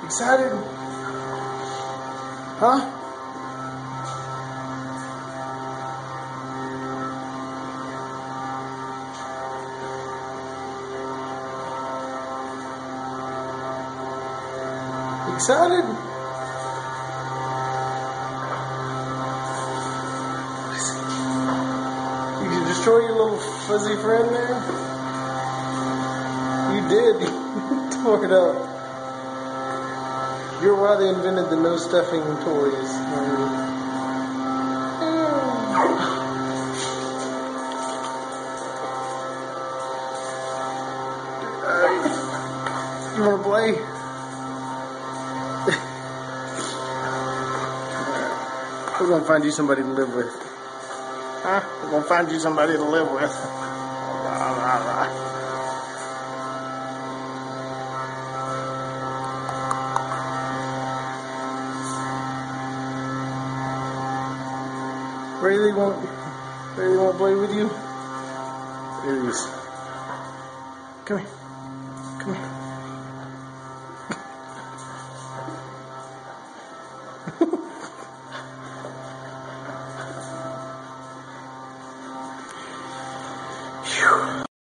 Excited? Huh? Excited? You can destroy your little fuzzy friend there? You did. You tore it up. You're why they invented the no stuffing toys. You want to play? We're going to find you somebody to live with. Huh? We're going to find you somebody to live with. Really won't play with you? There he is. Come here. Come here.